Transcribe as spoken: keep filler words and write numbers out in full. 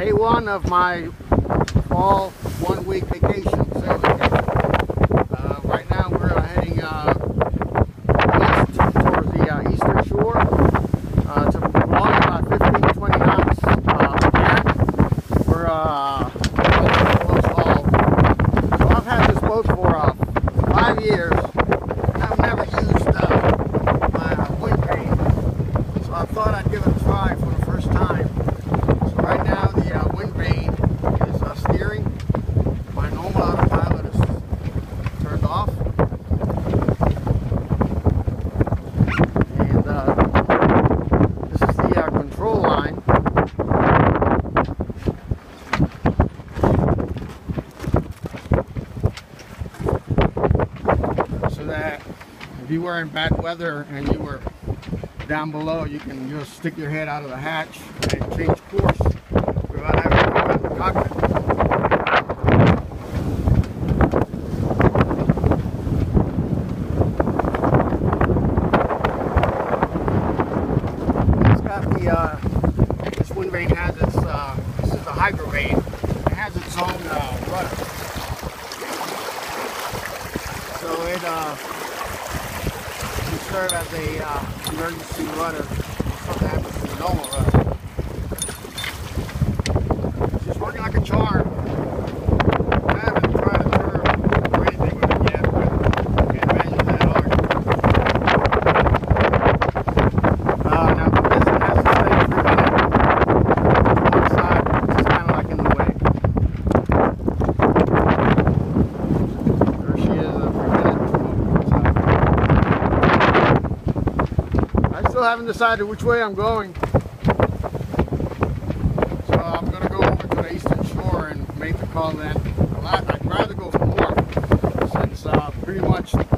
day one of my fall one-week vacation, sailing vacation. Uh, right now we're uh, heading uh, east towards the uh, eastern shore. Uh, it's along about fifteen to twenty knots. Uh, and we're uh, close haul. So I've had this boat for uh, five years. I've never used uh, my uh, wind vane, so I thought I'd give it a try for the first time. So right now the uh, wind vane is uh, steering. My normal autopilot is turned off, and uh, this is the uh, control line. So that if you were in bad weather and you were down below, you can just stick your head out of the hatch and change course without having to go in the cockpit. It's got the, uh, this wind vane has its, uh, this is a hydro vane. It has its own uh, rudder. So it, uh, serve as a uh, emergency rudder if something happens to the normal rudder. It's just working like a charm. I haven't tried to turn or anything with it yet, but I can't imagine it's that hard. Uh, now the piston has to stay driven in one side, which is kind of like in the way. There she is, uh, prevented to I still haven't decided which way I'm going. So I'm going to go over to the eastern shore and make the call then. I'd rather go north since uh, pretty much